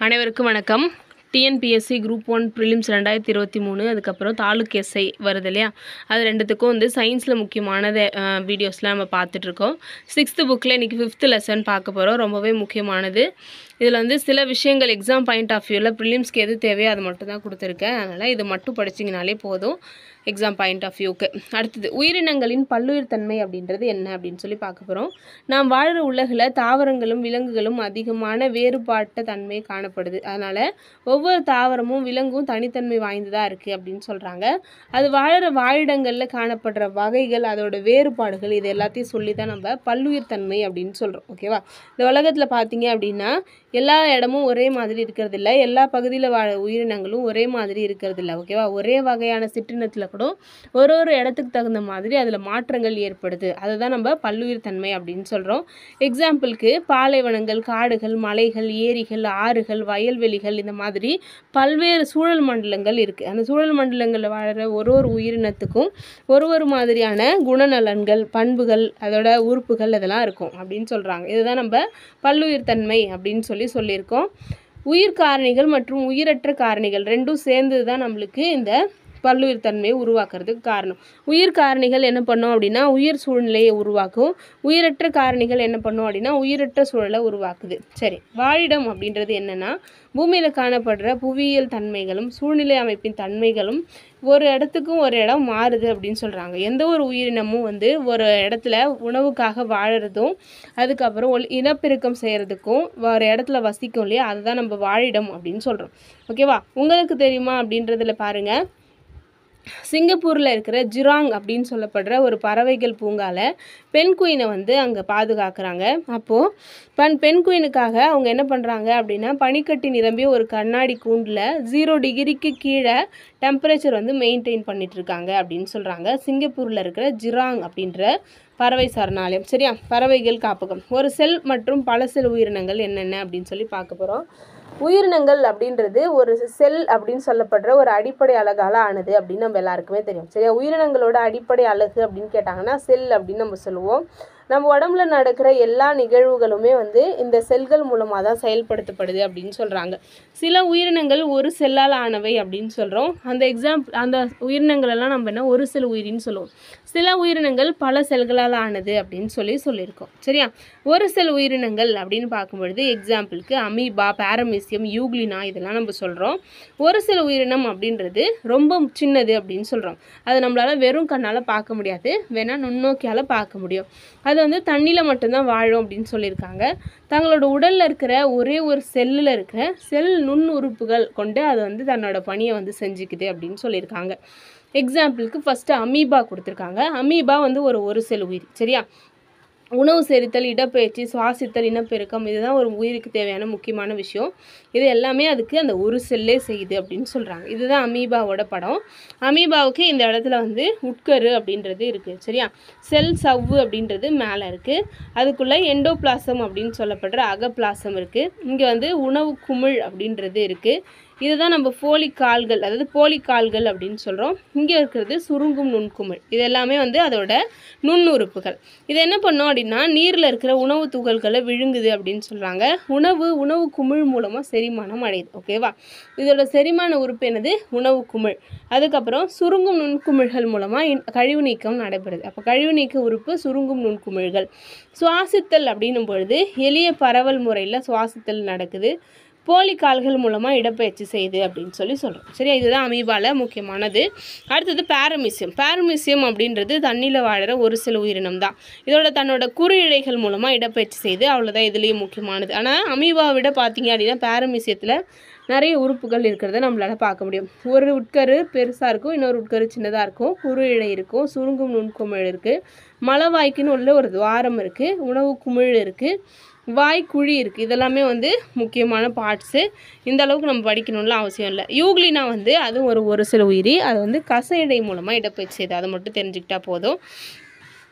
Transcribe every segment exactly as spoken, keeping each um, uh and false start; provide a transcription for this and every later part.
அனைவருக்கும் வணக்கம். T N P S C Group one prelims ரெண்டாயிரத்தி இருபத்தி மூணு அதுக்கப்புறம் தாலுக் எஸ்ஐ வருது இல்லையா, அது ரெண்டுத்துக்கும் வந்து சயின்ஸில் முக்கியமான வீடியோஸ்லாம் நம்ம பார்த்துட்ருக்கோம். சிக்ஸ்த்து புக்கில் இன்றைக்கி ஃபிஃப்த்து லெசன் பார்க்க போகிறோம். ரொம்பவே முக்கியமானது. இதில் வந்து சில விஷயங்கள் எக்ஸாம் பாயிண்ட் ஆஃப் வியூவில் ப்ரிலிம்ஸ்க்கு எது தேவையோ அது மட்டும் தான் கொடுத்துருக்கேன். அதனால் இது மட்டும் படிச்சிங்கனாலே போதும் எக்ஸாம் பாயிண்ட் ஆஃப் வியூக்கு. அடுத்தது உயிரினங்களின் பல்லுயிர் தன்மை அப்படின்றது என்ன அப்படின்னு சொல்லி பார்க்க போகிறோம். நாம் வாழ்கிற உலகில் தாவரங்களும் விலங்குகளும் அதிகமான வேறுபாட்ட தன்மை காணப்படுது. அதனால் ஒவ்வொரு தாவரமும் விலங்கும் தனித்தன்மை வாய்ந்ததாக இருக்குது அப்படின்னு சொல்கிறாங்க. அது வாழுற வாழிடங்களில் காணப்படுற வகைகள், அதோட வேறுபாடுகள், இது எல்லாத்தையும் சொல்லி தான் நம்ம பல்லுயிர் தன்மை அப்படின்னு சொல்கிறோம். ஓகேவா? இந்த உலகத்தில் பார்த்தீங்க அப்படின்னா எல்லா இடமும் ஒரே மாதிரி இருக்கிறது இல்லை, எல்லா பகுதியில் வாழ உயிரினங்களும் ஒரே மாதிரி இருக்கிறது இல்லை. ஓகேவா? ஒரே வகையான சிற்றினத்தில் கூட ஒரு ஒரு இடத்துக்கு தகுந்த மாதிரி அதில் மாற்றங்கள் ஏற்படுது. அதுதான் நம்ம பல்லுயிர் தன்மை அப்படின்னு சொல்கிறோம். எக்ஸாம்பிளுக்கு பாலைவனங்கள், காடுகள், மலைகள், ஏரிகள், ஆறுகள், வயல்வெளிகள், இந்த மாதிரி பல்வேறு சூழல் மண்டலங்கள் இருக்குது. அந்த சூழல் மண்டலங்களில் வாழற ஒரு ஒரு உயிரினத்துக்கும் ஒரு ஒரு மாதிரியான குணநலன்கள், பண்புகள், அதோட உறுப்புகள் இதெல்லாம் இருக்கும் அப்படின்னு சொல்கிறாங்க. இதுதான் நம்ம பல்லுயிர் தன்மை அப்படின்னு சொல்லி சொல்லியிருக்கோம். உயிர் காரணிகள் மற்றும் உயிரற்ற காரணிகள் ரெண்டும் சேர்ந்து தான் நம்மளுக்கு இந்த பல்லுயிர் தன்மையை உருவாக்குறதுக்கு காரணம். உயிர் காரணிகள் என்ன பண்ணோம் அப்படின்னா உயிர் சூழ்நிலையை உருவாக்கும். உயிரற்ற காரணிகள் என்ன பண்ணோம் அப்படின்னா உயிரற்ற சூழலை உருவாக்குது. சரி, வாழிடம் அப்படின்றது என்னென்னா பூமியில் காணப்படுற புவியியல் தன்மைகளும் சூழ்நிலை அமைப்பின் தன்மைகளும் ஒரு இடத்துக்கும் ஒரு இடம் மாறுது அப்படின்னு சொல்கிறாங்க. எந்த ஒரு உயிரினமும் வந்து ஒரு இடத்துல உணவுக்காக வாழறதும் அதுக்கப்புறம் ஒல் இனப்பெருக்கம் செய்கிறதுக்கும் ஒரு இடத்துல வசிக்கும் இல்லையா, அதுதான் நம்ம வாழிடம் அப்படின்னு சொல்கிறோம். ஓகேவா? உங்களுக்கு தெரியுமா அப்படின்றதுல பாருங்கள். சிங்கப்பூரில் இருக்கிற ஜிராங் அப்படின்னு சொல்லப்படுற ஒரு பறவைகள் பூங்காவில் பெண் குயினை வந்து அங்கே பாதுகாக்கிறாங்க. அப்போது பண் பெண் குயினுக்காக அவங்க என்ன பண்ணுறாங்க அப்படின்னா பனிக்கட்டி நிரம்பிய ஒரு கண்ணாடி கூண்டில் ஜீரோ டிகிரிக்கு கீழே டெம்பரேச்சர் வந்து மெயின்டைன் பண்ணிகிட்ருக்காங்க அப்படின்னு சொல்கிறாங்க. சிங்கப்பூரில் இருக்கிற ஜிராங் அப்படின்ற பறவை சரணாலயம். சரியா? பறவைகள் காப்பகம். ஒரு செல் மற்றும் பல செல் உயிரினங்கள் என்னென்ன அப்படின்னு சொல்லி பார்க்க போகிறோம். உயிரினங்கள் அப்படின்றது ஒரு செல் அப்படின்னு சொல்லப்படுற ஒரு அடிப்படை அலகால் ஆனது அப்படின்னு நம்ம எல்லாருக்குமே தெரியும். சரியா? உயிரினங்களோட அடிப்படை அலகு அப்படின்னு கேட்டாங்கன்னா செல் அப்படின்னு நம்ம சொல்லுவோம். நம்ம உடம்புல நடக்கிற எல்லா நிகழ்வுகளுமே வந்து இந்த செல்கள் மூலமாக தான் செயல்படுத்தப்படுது அப்படின்னு சொல்கிறாங்க. சில உயிரினங்கள் ஒரு செல்லால் ஆனவை அப்படின்னு சொல்கிறோம். அந்த எக்ஸாம்பிள் அந்த உயிரினங்களெல்லாம் நம்ம என்ன ஒரு செல் உயிரின்னு சொல்லுவோம். சில உயிரினங்கள் பல செல்களால் ஆனது அப்படின்னு சொல்லி சொல்லியிருக்கோம். சரியா? ஒரு செல் உயிரினங்கள் அப்படின்னு பார்க்கும்பொழுது எக்ஸாம்பிளுக்கு அமீபா, பாரமீசியம், யூக்ளினா இதெல்லாம் நம்ம சொல்கிறோம். ஒரு சில உயிரினம் அப்படின்றது ரொம்ப சின்னது அப்படின்னு சொல்கிறோம். அதை நம்மளால் வெறும் கண்ணால் பார்க்க முடியாது, வேணால் நுண்ணோக்கியால் பார்க்க முடியும். அது வந்து தண்ணியில் மட்டும்தான் வாழும் அப்படின்னு சொல்லியிருக்காங்க. தங்களோட உடலில் இருக்கிற ஒரே ஒரு செல்லில் இருக்கிற செல் நுண் உறுப்புகள் கொண்டு அது வந்து தன்னோட பணியை வந்து செஞ்சுக்குது அப்படின்னு சொல்லியிருக்காங்க. எக்ஸாம்பிளுக்கு ஃபஸ்ட்டு அமீபா கொடுத்துருக்காங்க. அமீபா வந்து ஒரு ஒரு செல் உயிர். சரியா? உணவு செரித்தல், இடப்பெயர்ச்சி, சுவாசித்தல், இனப்பெருக்கம், இதுதான் ஒரு உயிருக்கு தேவையான முக்கியமான விஷயம். இது எல்லாமே அதுக்கு அந்த ஒரு செல்லே செய்யுது அப்படின்னு சொல்கிறாங்க. இதுதான் அமீபாவோட படம். அமீபாவுக்கு இந்த இடத்துல வந்து உட்கரு அப்படின்றது இருக்குது. சரியா? செல் சவ்வு அப்படின்றது மேலே இருக்குது. அதுக்குள்ளே எண்டோபிளாசம் அப்படின்னு சொல்லப்படுற அகப்பிளாசம் இருக்குது. இங்கே வந்து உணவு குமிழ் அப்படின்றது இருக்குது. இதுதான் நம்ம போலிக்கால்கள், அதாவது போலிக்கால்கள் அப்படின்னு சொல்கிறோம். இங்கே இருக்கிறது சுருங்கும் நுண்குமிழ். இது எல்லாமே வந்து அதோட நுண்ணுறுப்புகள். இது என்ன பண்ணோம் அப்படின்னா நீரில் இருக்கிற உணவு துகள்களை விழுங்குது அப்படின்னு சொல்கிறாங்க. உணவு உணவு குமிழ் மூலமாக செரிமானம் அடையுது. ஓகேவா? இதோட செரிமான உறுப்பு என்னது? உணவு குமிழ். அதுக்கப்புறம் சுருங்கும் நுண்குமிழ்கள் மூலமாக கழிவு நீக்கம் நடைபெறுது. அப்போ கழிவு நீக்க உறுப்பு சுருங்கும் நுண்குமிழ்கள். சுவாசித்தல் அப்படின்னும் பொழுது எளிய பரவல் முறையில் சுவாசித்தல் நடக்குது. போலிக்கால்கள் மூலமாக இடப்பெயர்ச்சி செய்யுது அப்படின்னு சொல்லி சொல்கிறோம். சரியா? இதுதான் அமீபாவில் முக்கியமானது. அடுத்தது பாரமீசியம். பாரமீசியம் அப்படின்றது தண்ணியில் வாழற ஒரு சில உயிரினம் தான். இதோட தன்னோட குறு இழைகள் மூலமாக இடப்பெயர்ச்சி செய்யுது. அவ்வளோதான் இதுலேயும் முக்கியமானது. ஆனால் அமீபாவை விட பார்த்தீங்க அப்படின்னா பாரமீசியத்தில் நிறைய உறுப்புகள் இருக்கிறத நம்மளால் பார்க்க முடியும். ஒரு உட்கரு பெருசாக இருக்கும், இன்னொரு உட்கரு சின்னதாக இருக்கும், குறு இழை இருக்கும், சுருங்கும் நுண்குமிழ் இருக்குது, மலவாய்க்குன்னு உள்ள ஒரு துவாரம் இருக்குது, உணவு குமிழ் இருக்குது, வாய்க்குழி இருக்குது. இதெல்லாமே வந்து முக்கியமான பார்ட்ஸு. இந்த அளவுக்கு நம்ம படிக்கணும்னு அவசியம் இல்லை. யூக்ளினா வந்து அதுவும் ஒரு ஒரு சில உயிரி. அது வந்து கச இடை மூலமாக இடப்பெயர்ச்சி செய்யுது. அதை மட்டும் தெரிஞ்சுக்கிட்டா போதும்.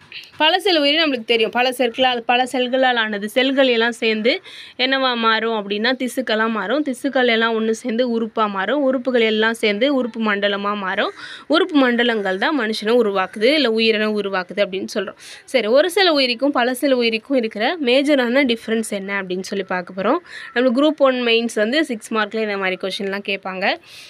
பல செல் உயிரி நம்மளுக்கு தெரியும், பல செல்களால் பல செல்களால் ஆனது. செல்கள் எல்லாம் சேர்ந்து என்னவா மாறும் அப்படின்னா திசுக்களாக மாறும். திசுக்கள் எல்லாம் ஒன்று சேர்ந்து உறுப்பாக மாறும். உறுப்புகள் எல்லாம் சேர்ந்து உறுப்பு மண்டலமாக மாறும். உறுப்பு மண்டலங்கள் தான் மனுஷனை உருவாக்குது, இல்லை உயிரினை உருவாக்குது அப்படின்னு சொல்கிறோம். சரி, ஒரு சில உயிரிக்கும் பல சில உயிரிக்கும் இருக்கிற மேஜரான டிஃப்ரென்ஸ் என்ன அப்படின்னு சொல்லி பார்க்க போகிறோம். நம்ம குரூப் ஒன் மெயின்ஸ் வந்து சிக்ஸ் மார்க்கில் இந்த மாதிரி கொஷின்லாம் கேட்பாங்க.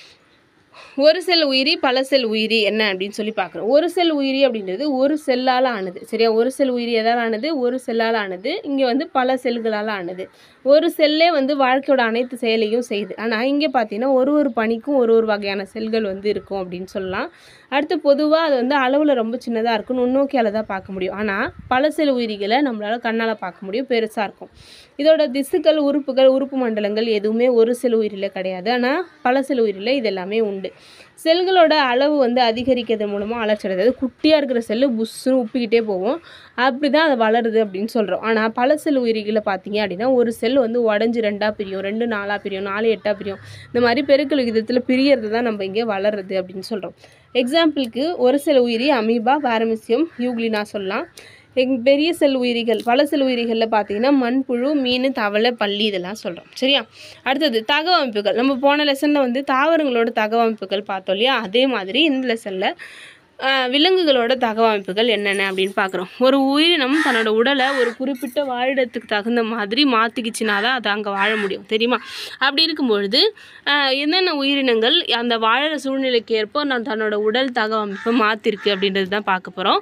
ஒரு செல் உயிரி பல செல் உயிரி என்ன அப்படின்னு சொல்லி பார்க்குறோம். ஒரு செல் உயிரி அப்படின்றது ஒரு செல்லால் ஆனது. சரியா, ஒரு செல் உயிரி எதால் ஆனது? ஒரு செல்லால் ஆனது. இங்கே வந்து பல செல்களால் ஆனது. ஒரு செல்லே வந்து வாழ்க்கையோட அனைத்து செயலையும் செய்யுது. ஆனால் இங்கே பார்த்தீங்கன்னா ஒரு ஒரு பணிக்கும் ஒரு ஒரு வகையான செல்கள் வந்து இருக்கும் அப்படின்னு சொல்லலாம். அடுத்து பொதுவாக அது வந்து அளவில் ரொம்ப சின்னதாக இருக்கும், நுண்ணோக்கியால் தான் பார்க்க முடியும். ஆனால் பல செல் உயிரிகளை நம்மளால் கண்ணால் பார்க்க முடியும், பெருசாக இருக்கும். இதோட திசுக்கள், உறுப்புகள், உறுப்பு மண்டலங்கள் எதுவுமே ஒரு செல் உயிரில் கிடையாது. ஆனால் பல செல் உயிரில் இது எல்லாமே உண்டு. செல்களோட அளவு வந்து அதிகரிக்கிறது மூலமாக வளர்ச்சி அடையாது. குட்டியாக இருக்கிற செல்லு புஷ்ஷுன்னு உப்பிக்கிட்டே போவோம், அப்படி தான் அது வளருது அப்படின்னு சொல்கிறோம். ஆனால் பல செல் உயிரிகளை பார்த்தீங்க அப்படின்னா ஒரு செல் வந்து உடஞ்சி ரெண்டாக பிரியும், ரெண்டு நாலாக பிரியும், நாலு எட்டாக பிரியும். இந்த மாதிரி பெருக்கல் விகிதத்தில் பிரியறது தான் நம்ம இங்கே வளருது அப்படின்னு சொல்கிறோம். எக்ஸாம்பிளுக்கு ஒரு செல் உயிரி அமீபா, பாரமிசியம், யூக்ளினா சொல்லலாம். எங் பெரிய செல் உயிரிகள் பல செல் உயிரிகளில் பார்த்தீங்கன்னா மண்புழு, மீன், தவளை, பல்லி இதெல்லாம் சொல்கிறோம். சரியா, அடுத்தது தகவமைப்புகள். நம்ம போன லெசனில் வந்து தாவரங்களோட தகவமைப்புகள் பார்த்தோம் இல்லையா, அதே மாதிரி இந்த லெசனில் விலங்குகளோட தகவமைப்புகள் என்னென்ன அப்படின்னு பார்க்குறோம். ஒரு உயிரினம் தன்னோட உடலை ஒரு குறிப்பிட்ட வாழிடத்துக்கு தகுந்த மாதிரி மாற்றிக்கிச்சினா தான் அது அங்கே வாழ முடியும், தெரியுமா? அப்படி இருக்கும்பொழுது என்னென்ன உயிரினங்கள் அந்த வாழற சூழ்நிலைக்கு ஏற்ப நான் தன்னோட உடல் தகவமைப்பை மாற்றிருக்கு அப்படின்றது தான் பார்க்க போகிறோம்.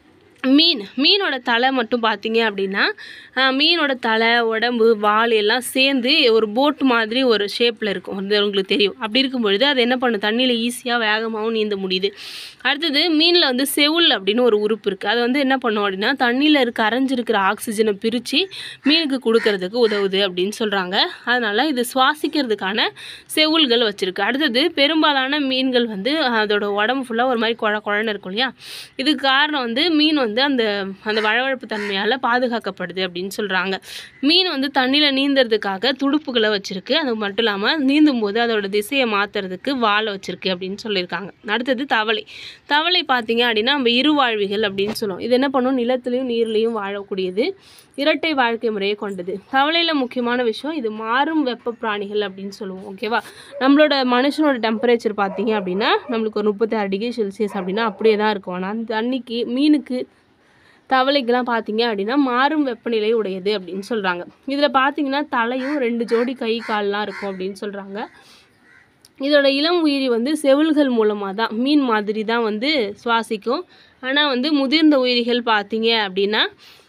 மீன் மீனோட தலை மட்டும் பார்த்தீங்க அப்படின்னா மீனோட தலை, உடம்பு, வால் எல்லாம் சேர்ந்து ஒரு போட் மாதிரி ஒரு ஷேப்பில் இருக்கும், அது உங்களுக்கு தெரியும். அப்படி இருக்கும்பொழுது அது என்ன பண்ணும், தண்ணியில் ஈஸியாக வேகமாகவும் நீந்த முடியுது. அடுத்தது மீனில் வந்து செவுள் அப்படின்னு ஒரு உறுப்பு இருக்குது. அது வந்து என்ன பண்ணும் அப்படின்னா தண்ணியில் இருக்க அரைஞ்சிருக்கிற ஆக்சிஜனை பிரித்து மீனுக்கு கொடுக்கறதுக்கு உதவுது அப்படின்னு சொல்கிறாங்க. அதனால் இது சுவாசிக்கிறதுக்கான செவுள்கள் வச்சுருக்கு. அடுத்தது பெரும்பாலான மீன்கள் வந்து அதோட உடம்பு ஃபுல்லாக ஒரு மாதிரி குழ குழன்னு இருக்கும் இல்லையா, இதுக்கு காரணம் வந்து மீன் வந்து அந்த அந்த வழவழப்பு தன்மையால் பாதுகாக்கப்படுது அப்படின்னு சொல்கிறாங்க. மீன் வந்து தண்ணியில் நீந்துறதுக்காக துடுப்புகளை வச்சுருக்கு. அது மட்டும் இல்லாமல் நீந்தும் போது அதோட திசையை மாற்றுறதுக்கு வாழை வச்சுருக்கு அப்படின்னு சொல்லியிருக்காங்க. அடுத்தது தவளை. தவளை பார்த்தீங்க அப்படின்னா நம்ம இருவாழ்விகள் அப்படின்னு சொல்லுவோம். இது என்ன பண்ணும், நிலத்துலையும் நீர்லையும் வாழக்கூடியது, இரட்டை வாழ்க்கை முறையை கொண்டது. தவளையில் முக்கியமான விஷயம் இது மாறும் வெப்ப பிராணிகள் அப்படின்னு சொல்லுவோம். ஓகேவா, நம்மளோட மனுஷனோட டெம்பரேச்சர் பார்த்தீங்க அப்படின்னா நம்மளுக்கு ஒரு முப்பத்தி ஆறு டிகிரி செல்சியஸ் அப்படின்னா அப்படியே தான் இருக்கும். ஆனால் அந்த தண்ணிக்கு மீனுக்கு தவளைக்கெல்லாம் பார்த்தீங்க அப்படின்னா மாறும் வெப்பநிலை உடையது அப்படின்னு சொல்கிறாங்க. இதில் பார்த்தீங்கன்னா தலையும் ரெண்டு ஜோடி கை கால்லாம் இருக்கும் அப்படின்னு சொல்கிறாங்க. இதோட இளம் உயிரி வந்து செவில்கள் மூலமாக தான் மீன் மாதிரி தான் வந்து சுவாசிக்கும். ஆனால் வந்து முதிர்ந்த உயிரிகள் பார்த்தீங்க அப்படின்னா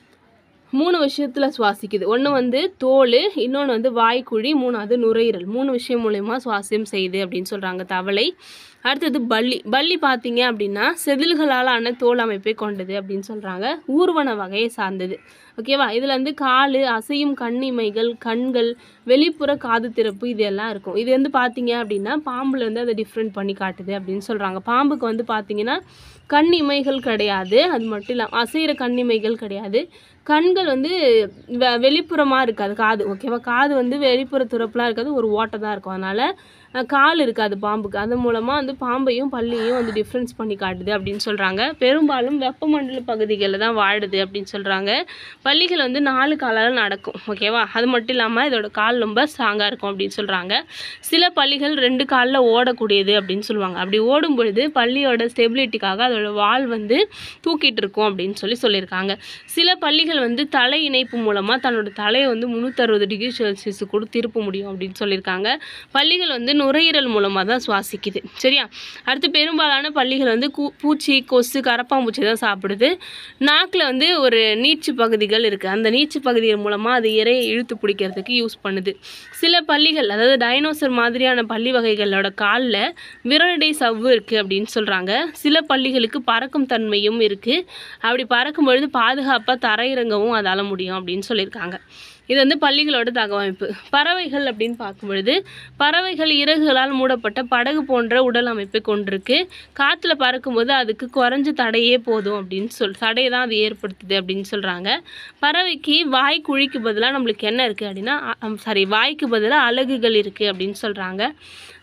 மூணு விஷயத்தில் சுவாசிக்குது. ஒன்று வந்து தோல், இன்னொன்று வந்து வாய்க்குழி, மூணாவது நுரையீரல். மூணு விஷயம் மூலயமா சுவாசியம் செய்யுது அப்படின்னு சொல்கிறாங்க தவளை. அடுத்தது பல்லி. பல்லி பார்த்தீங்க அப்படின்னா செதில்களால் ஆன தோல் அமைப்பை கொண்டது அப்படின்னு சொல்கிறாங்க. ஊர்வன வகையை சார்ந்தது. ஓகேவா, இதில் வந்து கால், அசையும் கண்ணிமைகள், கண்கள், வெளிப்புற காது திறப்பு இது எல்லாம் இருக்கும். இது வந்து பார்த்தீங்க அப்படின்னா பாம்புல வந்து அதை டிஃப்ரெண்ட் பண்ணி காட்டுது அப்படின்னு சொல்கிறாங்க. பாம்புக்கு வந்து பார்த்தீங்கன்னா கண் இமைகள் கிடையாது, அது மட்டும் இல்லாமல் அசைகிற கண்ணிமைகள் கிடையாது. கண்கள் வந்து வெ வெளிப்புறமாக இருக்காது காது. ஓகேவா, காது வந்து வெளிப்புற துறப்புலாம் இருக்காது, ஒரு ஓட்டை தான் இருக்கும். அதனால் கால் இருக்காது பாம்புக்கு. அதன் மூலமாக வந்து பாம்பையும் பல்லியையும் வந்து டிஃப்ரென்ஸ் பண்ணி காட்டுது அப்படின்னு சொல்கிறாங்க. பெரும்பாலும் வெப்பமண்டல பகுதிகளில் தான் வாழுது அப்படின்னு சொல்கிறாங்க. பல்லிகள் வந்து நாலு காலால் நடக்கும். ஓகேவா, அது மட்டும் இல்லாமல் இதோட கால் ரொம்ப ஸ்ட்ராங்காக இருக்கும் அப்படின்னு சொல்கிறாங்க. சில பல்லிகள் ரெண்டு காலில் ஓடக்கூடியது அப்படின்னு சொல்லுவாங்க. அப்படி ஓடும் பொழுது பல்லியோட ஸ்டெபிலிட்டிக்காக அதோட வால் வந்து தூக்கிட்டு இருக்கும் அப்படின்னு சொல்லி சொல்லியிருக்காங்க. சில பல்லிகள் வந்து தலை இணைப்பு மூலமாக தன்னோட தலையை வந்து முந்நூற்றி அறுபது டிகிரி செல்சியஸ் கூட திருப்ப முடியும் அப்படின்னு சொல்லியிருக்காங்க. பல்லிகள் வந்து நுரையீரல் மூலமாக தான் சுவாசிக்குது. சரியா, அடுத்து பெரும்பாலான பல்லிகள் வந்து கூ பூச்சி, கொசு, கரப்பாம்பூச்சி தான் சாப்பிடுது. நாக்கில் வந்து ஒரு நீச்சு பகுதிகள் இருக்குது. அந்த நீச்சு பகுதிகள் மூலமாக அது இறையை இழுத்து பிடிக்கிறதுக்கு யூஸ் பண்ணுது. சில பல்லிகள், அதாவது டைனோசர் மாதிரியான பல்லி வகைகளோட காலில் விரலடை சவ்வு இருக்குது அப்படின்னு சொல்கிறாங்க. சில பல்லிகளுக்கு பறக்கும் தன்மையும் இருக்குது. அப்படி பறக்கும் பொழுது பாதுகாப்பாக தரையிறங்கவும் அதால் முடியும் அப்படின்னு சொல்லியிருக்காங்க. இது வந்து பல்லிகளோட தகவமைப்பு. பறவைகள் அப்படின்னு பார்க்கும் பொழுது பறவைகள் இறகுகளால் மூடப்பட்ட படகு போன்ற உடல் அமைப்பை கொண்டிருக்கு. காற்றுல பறக்கும்போது அதுக்கு குறைஞ்ச தடையே போதும் அப்படின்னு சொல் தடையை தான் அது ஏற்படுத்துது அப்படின்னு சொல்கிறாங்க. பறவைக்கு வாய் குழிக்கு பதிலாக நம்மளுக்கு என்ன இருக்குது அப்படின்னா சாரி வாய்க்கு பதிலாக அலகுகள் இருக்குது அப்படின்னு சொல்கிறாங்க.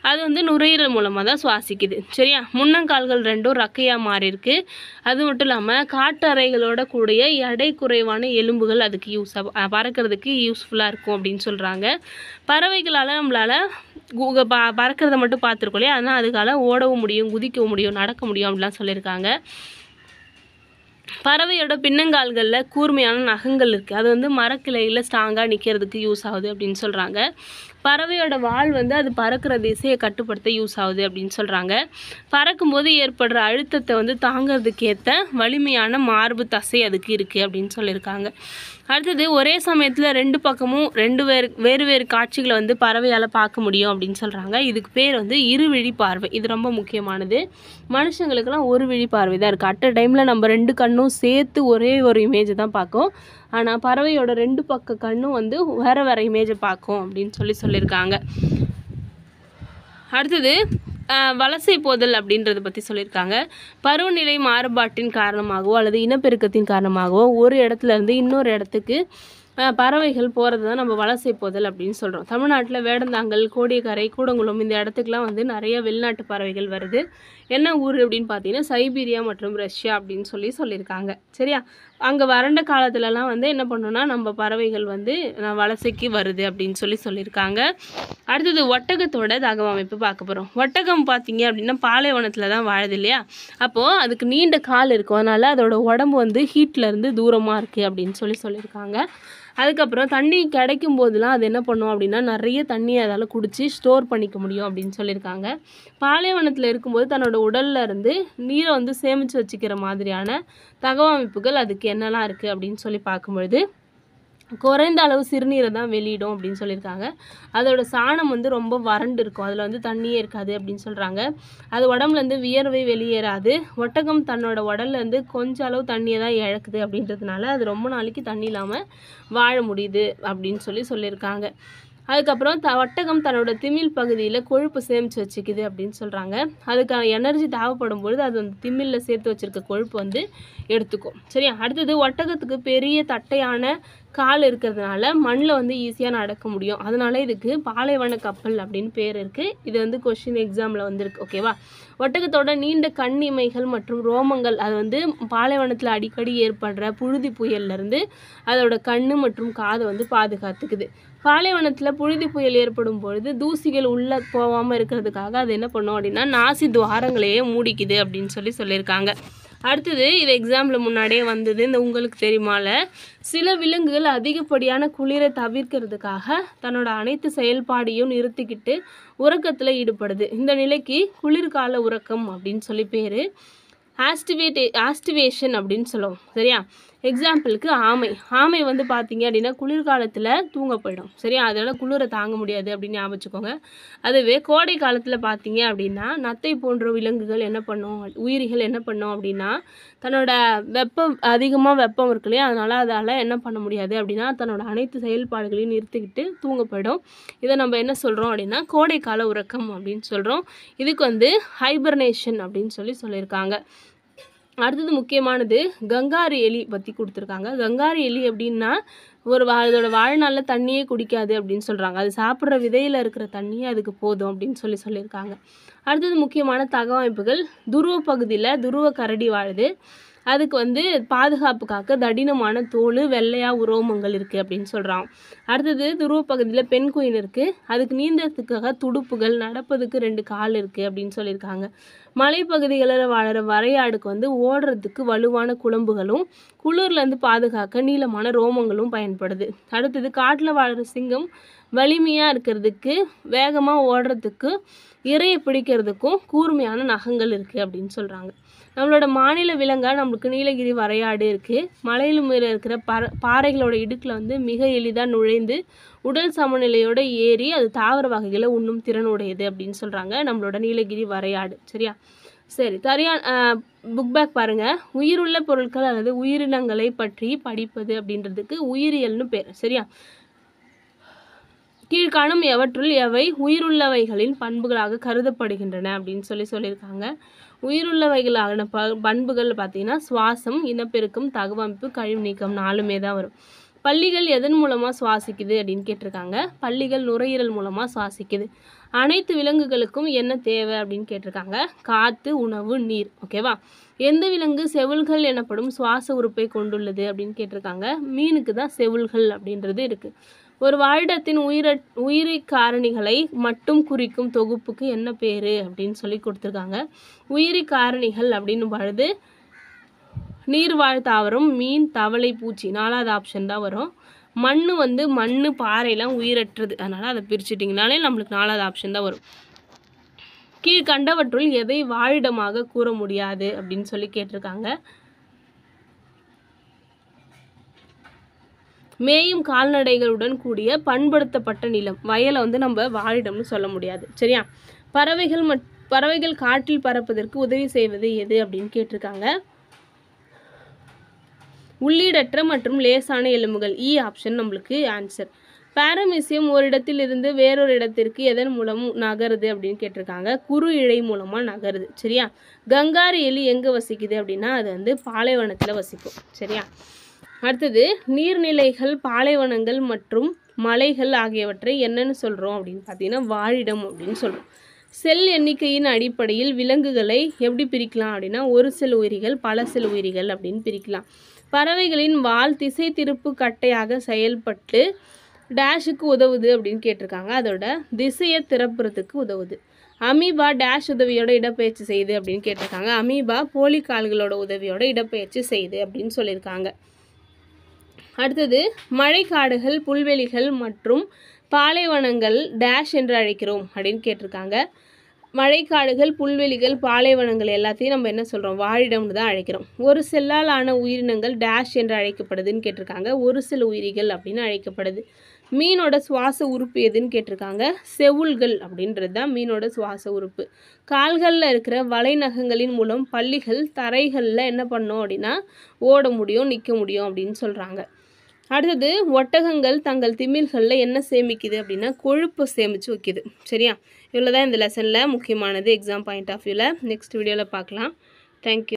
அது வந்து நுரையீரல் மூலமாக தான் சுவாசிக்குது. சரியா? முன்னங்கால்கள் ரெண்டும் ரக்கையாக மாறி இருக்கு. அது மட்டும் இல்லாமல் காட்டறைகளோட கூடிய எடை குறைவான எலும்புகள் அதுக்கு யூஸ் பறக்கிறதுக்கு யூஸ்ஃபுல்லாக இருக்கும் அப்படின்னு சொல்கிறாங்க. பறவைகளால் நம்மளால் ப பறக்கிறத மட்டும் பார்த்துருக்கோம் இல்லையா, அதனால் அதுக்கால ஓடவும் முடியும், குதிக்கவும் முடியும், நடக்க முடியும் அப்படிலாம் சொல்லியிருக்காங்க. பறவையோட பின்னங்கால்களில் கூர்மையான நகங்கள் இருக்குது. அது வந்து மரக்கிளையில் ஸ்ட்ராங்காக நிற்கிறதுக்கு யூஸ் ஆகுது அப்படின்னு சொல்கிறாங்க. பறவையோட வால் வந்து அது பறக்கிற திசையை கட்டுப்படுத்த யூஸ் ஆகுது அப்படின்னு சொல்கிறாங்க. பறக்கும்போது ஏற்படுற அழுத்தத்தை வந்து தாங்கிறதுக்கு ஏற்ற வலிமையான மார்பு தசை அதுக்கு இருக்குது அப்படின்னு சொல்லியிருக்காங்க. அடுத்தது ஒரே சமயத்தில் ரெண்டு பக்கமும் ரெண்டு வேறு வேறு வேறு காட்சிகளை வந்து பறவையால் பார்க்க முடியும் அப்படின்னு சொல்கிறாங்க. இதுக்கு பேர் வந்து இருவிழி பார்வை. இது ரொம்ப முக்கியமானது. மனுஷங்களுக்கெல்லாம் ஒரு விழி பார்வை தான் இருக்குது. அட் அ டைமில் நம்ம ரெண்டு கண்ணும் சேர்த்து ஒரே ஒரு இமேஜ் தான் பார்க்கும். ஆனால் பறவையோட ரெண்டு பக்க கண்ணும் வந்து வேறு வேறு இமேஜை பார்க்கும் அப்படின்னு சொல்லி சொல்லியிருக்காங்க. அடுத்தது வலசை போதல் அப்படின்றத பற்றி சொல்லியிருக்காங்க. பருவநிலை மாறுபாட்டின் காரணமாகவோ அல்லது இனப்பெருக்கத்தின் காரணமாகவோ ஒரு இடத்துல இருந்து இன்னொரு இடத்துக்கு பறவைகள் போகிறது தான் நம்ம வலசை போதல் அப்படின்னு சொல்கிறோம். தமிழ்நாட்டில் வேடந்தாங்கல், கோடியக்கரை, கூடங்குளம் இந்த இடத்துக்குலாம் வந்து நிறைய வெளிநாட்டு பறவைகள் வருது. என்ன ஊர் அப்படின்னு பார்த்தீங்கன்னா சைபீரியா மற்றும் ரஷ்யா அப்படின்னு சொல்லி சொல்லியிருக்காங்க. சரியா? அங்கே வறண்ட காலத்துலலாம் வந்து என்ன பண்ணோன்னா நம்ம பறவைகள் வந்து வலசைக்கு வருது அப்படின்னு சொல்லி சொல்லியிருக்காங்க. அடுத்தது ஒட்டகத்தோட தகவமைப்பு பார்க்க போகிறோம். ஒட்டகம் பார்த்தீங்க அப்படின்னா பாலைவனத்தில் தான் வாழுது இல்லையா? அப்போது அதுக்கு நீண்ட கால் இருக்கும். அதனால் அதோட உடம்பு வந்து ஹீட்லேருந்து தூரமாக இருக்குது அப்படின்னு சொல்லி சொல்லியிருக்காங்க. அதுக்கப்புறம் தண்ணி கிடைக்கும் போதெல்லாம் அது என்ன பண்ணும் அப்படின்னா நிறைய தண்ணியை அதால் குடித்து ஸ்டோர் பண்ணிக்க முடியும் அப்படின்னு சொல்லியிருக்காங்க. பாலைவனத்தில் இருக்கும்போது தன்னோட உடலில் இருந்து நீரை வந்து சேமித்து வச்சுக்கிற மாதிரியான தகவமைப்புகள் அதுக்கு என்னெல்லாம் இருக்குது அப்படின்னு சொல்லி பார்க்கும்பொழுது குறைந்த அளவு சிறுநீரை தான் வெளியிடும் அப்படின்னு சொல்லியிருக்காங்க. அதோட சாணம் வந்து ரொம்ப வறண்டு இருக்கும். அதில் வந்து தண்ணியே இருக்காது அப்படின்னு சொல்கிறாங்க. அது உடம்புலேருந்து வியர்வை வெளியேறாது. ஒட்டகம் தன்னோட உடல்லேருந்து கொஞ்சம் அளவு தண்ணியை தான் இழக்குது அப்படின்றதுனால அது ரொம்ப நாளைக்கு தண்ணி இல்லாமல் வாழ முடியுது அப்படின்னு சொல்லி சொல்லியிருக்காங்க. அதுக்கப்புறம் த ஒட்டகம் தன்னோட திமில் பகுதியில் கொழுப்பு சேமித்து வச்சுக்குது அப்படின்னு சொல்கிறாங்க. அதுக்கான எனர்ஜி தேவைப்படும் பொழுது அது வந்து திமிலில் சேர்த்து வச்சுருக்க கொழுப்பு வந்து எடுத்துக்கும். சரியா? அடுத்தது ஒட்டகத்துக்கு பெரிய தட்டையான கால் இருக்கிறதுனால மண்ணில் வந்து ஈஸியாக நடக்க முடியும். அதனால இதுக்கு பாலைவன கப்பல் அப்படின்னு பேர் இருக்குது. இது வந்து கொஸ்டின் எக்ஸாமில் வந்துருக்கு. ஓகேவா? ஒட்டகத்தோட நீண்ட கண் இமைகள் மற்றும் ரோமங்கள் அது வந்து பாலைவனத்தில் அடிக்கடி ஏற்படுற புழுதி புயல்லேருந்து அதோட கண் மற்றும் காதை வந்து பாதுகாத்துக்குது. பாலைவனத்தில் புழுதி புயல் ஏற்படும் பொழுது தூசிகள் உள்ளே போகாமல் இருக்கிறதுக்காக அது என்ன பண்ணும் அப்படின்னா நாசி துவாரங்களையே மூடிக்குது அப்படின்னு சொல்லி சொல்லியிருக்காங்க. அடுத்தது இது எக்ஸாம்பிள் முன்னாடியே வந்தது. இந்த உங்களுக்கு தெரியுமால சில விலங்குகள் அதிகப்படியான குளிரை தவிர்க்கிறதுக்காக தன்னோட அனைத்து செயல்பாடையும் நிறுத்திக்கிட்டு உறக்கத்தில் ஈடுபடுது. இந்த நிலைக்கு குளிர்கால உறக்கம் அப்படின்னு சொல்லி பேர். ஆஸ்டிவேட் ஆஸ்டிவேஷன் அப்படின்னு சொல்லுவோம். சரியா? எக்ஸாம்பிளுக்கு ஆமை ஆமை வந்து பார்த்தீங்க அப்படின்னா குளிர்காலத்தில் தூங்க போயிடும். சரியா? அதனால் குளிரை தாங்க முடியாது அப்படின்னு ஞாபகம் வச்சுக்கோங்க. அதுவே கோடை காலத்தில் பார்த்தீங்க அப்படின்னா நத்தை போன்ற விலங்குகள் என்ன பண்ணும், உயிரிகள் என்ன பண்ணும் அப்படின்னா தன்னோட வெப்பம் அதிகமாக வெப்பம் இருக்கு இல்லையா, அதனால் அதால் என்ன பண்ண முடியாது அப்படின்னா தன்னோட அனைத்து செயல்பாடுகளையும் நிறுத்திக்கிட்டு தூங்க போயிடும். இதை நம்ம என்ன சொல்கிறோம் அப்படின்னா கோடைக்கால உறக்கம் அப்படின்னு சொல்கிறோம். இதுக்கு வந்து ஹைபர்னேஷன் அப்படின்னு சொல்லி சொல்லியிருக்காங்க. அடுத்தது முக்கியமானது கங்காரு எலி பற்றி கொடுத்துருக்காங்க. கங்காரு எலி அப்படின்னா ஒரு வா அதோட வாழ்நாளில் தண்ணியே குடிக்காது அப்படின்னு சொல்கிறாங்க. அது சாப்பிட்ற விதையில் இருக்கிற தண்ணியே அதுக்கு போதும் அப்படின்னு சொல்லி சொல்லியிருக்காங்க. அடுத்தது முக்கியமான தகவமைப்புகள் துருவ பகுதியில் துருவ கரடி வாழுது. அதுக்கு வந்து பாதுகாப்புக்காக தடினமான தோல் வெள்ளையாக உரோமங்கள் இருக்குது அப்படின்னு சொல்கிறான். அடுத்தது துருவ பகுதியில் பெண் குயின் இருக்குது. அதுக்கு நீந்தறதுக்காக துடுப்புகள், நடப்பதுக்கு ரெண்டு கால் இருக்குது அப்படின்னு சொல்லியிருக்காங்க. மலைப்பகுதிகளில் வாழற வரையாடுக்கு வந்து ஓடுறதுக்கு வலுவான குழம்புகளும் குளிர்லேருந்து பாதுகாக்க நீளமான ரோமங்களும் பயன்படுது. அடுத்தது காட்டில் வாழற சிங்கம் வலிமையாக இருக்கிறதுக்கு வேகமாக ஓடுறதுக்கு இரையை பிடிக்கிறதுக்கும் கூர்மையான நகங்கள் இருக்குது அப்படின்னு சொல்கிறாங்க. நம்மளோட மாநில விலங்காக நம்மளுக்கு நீலகிரி வரையாடு இருக்குது. மலையில் மேலே இருக்கிற பற பாறைகளோட இடுக்கில் வந்து மிக எளிதாக நுழைந்து உடல் சமநிலையோடு ஏறி அது தாவர வகைகளை உண்ணும் திறன் உடையது அப்படின்னு சொல்கிறாங்க நம்மளோட நீலகிரி வரையாடு. சரியா? சரி, சரியா புக் பேக் பாருங்கள். உயிருள்ள பொருட்கள் அல்லது உயிரினங்களை பற்றி படிப்பது அப்படின்றதுக்கு உயிரியல்னு பேர். சரியா? கீழ்காணும் எவற்றுள் எவை உயிருள்ளவைகளின் பண்புகளாக கருதப்படுகின்றன அப்படின்னு சொல்லி சொல்லியிருக்காங்க. உயிருள்ளவைகளான ப பண்புகள் பார்த்தீங்கன்னா சுவாசம், இனப்பெருக்கம், தகவமைப்பு, கழிவு நீக்கம் நாலுமே தான் வரும். பல்லிகள் எதன் மூலமாக சுவாசிக்குது அப்படின்னு கேட்டிருக்காங்க. பல்லிகள் நுரையீரல் மூலமாக சுவாசிக்குது. அனைத்து விலங்குகளுக்கும் என்ன தேவை அப்படின்னு கேட்டிருக்காங்க. காற்று, உணவு, நீர். ஓகேவா? எந்த விலங்கு செவில்கள் எனப்படும் சுவாச உறுப்பை கொண்டுள்ளது அப்படின்னு கேட்டிருக்காங்க. மீனுக்கு தான் செவில்கள் அப்படின்றது இருக்குது. ஒரு வாழிடத்தின் உயிர உயிரி காரணிகளை மட்டும் குறிக்கும் தொகுப்புக்கு என்ன பேர் அப்படின்னு சொல்லி கொடுத்துருக்காங்க. உயிரி காரணிகள் அப்படின்னு பொழுது நீர்வாழ் தாவரம், மீன், தவளை, பூச்சி. நாலாவது ஆப்ஷன் தான் வரும். மண் வந்து மண், பாறையெல்லாம் உயிரற்றது. அதனால் அதை பிரிச்சுட்டிங்கனாலே நம்மளுக்கு நாலாவது ஆப்ஷன் தான் வரும். கீழ்கண்டவற்றுள் எதை வாழிடமாக கூற முடியாது அப்படின்னு சொல்லி கேட்டிருக்காங்க. மேயும் கால்நடைகளுடன் கூடிய பண்படுத்தப்பட்ட நிலம். வயலை வந்து நம்ம வாழிடம்னு சொல்ல முடியாது. சரியா? பறவைகள் மட் பறவைகள் காற்றில் பறப்பதற்கு உதவி செய்வது எது அப்படின்னு கேட்டிருக்காங்க. உள்ளீடற்ற மற்றும் லேசான எலும்புகள். இ ஆப்ஷன் நம்மளுக்கு ஆன்சர். பாரமீசியம் ஒரு இடத்திலிருந்து வேறொரு இடத்திற்கு எதன் மூலம் நகருது அப்படின்னு கேட்டிருக்காங்க. குறு இழை மூலமாக நகருது. சரியா? கங்காரு எலி எங்கே வசிக்குது அப்படின்னா அது வந்து பாலைவனத்தில் வசிக்கும். சரியா? அடுத்தது நீர்நிலைகள், பாலைவனங்கள் மற்றும் மலைகள் ஆகியவற்றை என்னன்னு சொல்கிறோம் அப்படின்னு பார்த்தீங்கன்னா வாழிடம் அப்படின்னு சொல்கிறோம். செல் எண்ணிக்கையின் அடிப்படையில் விலங்குகளை எப்படி பிரிக்கலாம் அப்படின்னா ஒரு செல் உயிரிகள், பல செல் உயிரிகள் அப்படின்னு பிரிக்கலாம். பறவைகளின் வால் திசை திருப்பு கட்டையாக செயல்பட்டு டேஷுக்கு உதவுது அப்படின்னு கேட்டிருக்காங்க. அதோட திசையை திறப்புறதுக்கு உதவுது. அமீபா டேஷ் உதவியோட இடப்பெயர்ச்சி செய்யுது அப்படின்னு கேட்டிருக்காங்க. அமீபா போலி கால்களோட உதவியோட இடப்பெயர்ச்சி செய்யுது அப்படின்னு சொல்லியிருக்காங்க. அடுத்தது மழைக்காடுகள், புல்வெளிகள் மற்றும் பாலைவனங்கள் டேஷ் என்று அழைக்கிறோம் அப்படின்னு கேட்டிருக்காங்க. மழைக்காடுகள், புல்வெளிகள், பாலைவனங்கள் எல்லாத்தையும் நம்ம என்ன சொல்கிறோம்? வாழிடம்னு தான் அழைக்கிறோம். ஒரு செல்லால் ஆன உயிரினங்கள் டேஷ் என்று அழைக்கப்படுதுன்னு கேட்டிருக்காங்க. ஒரு செல் உயிரிகள் அப்படின்னு அழைக்கப்படுது. மீனோட சுவாச உறுப்பு எதுன்னு கேட்டிருக்காங்க. செவுள்கள் அப்படின்றது தான் மீனோட சுவாச உறுப்பு. கால்களில் இருக்கிற வலைநகங்களின் மூலம் பல்லிகள் தரைகளில் என்ன பண்ணோம் அப்படின்னா ஓட முடியும், நிற்க முடியும் அப்படின்னு சொல்கிறாங்க. அடுத்தது ஒட்டகங்கள் தங்கள் திமில்களில் என்ன சேமிக்குது அப்படின்னா கொழுப்பு சேமித்து வைக்குது. சரியா? இவ்வளோ தான் இந்த லெசனில் முக்கியமானது எக்ஸாம் பாயிண்ட் ஆஃப் வியூவில். நெக்ஸ்ட் வீடியோவில் பார்க்கலாம். தேங்க்யூ.